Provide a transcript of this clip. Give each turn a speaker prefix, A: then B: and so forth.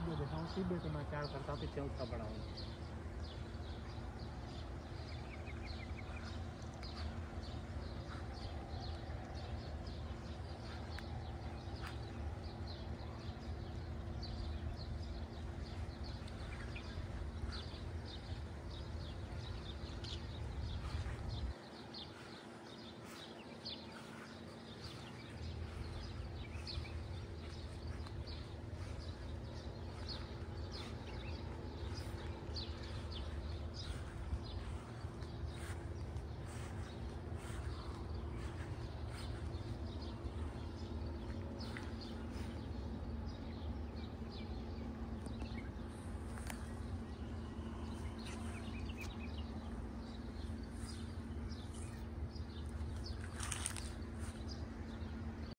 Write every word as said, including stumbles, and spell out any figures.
A: में दिखाऊँ, सीधे तो मैं क्या करता, पीछे उसका बड़ा हूँ।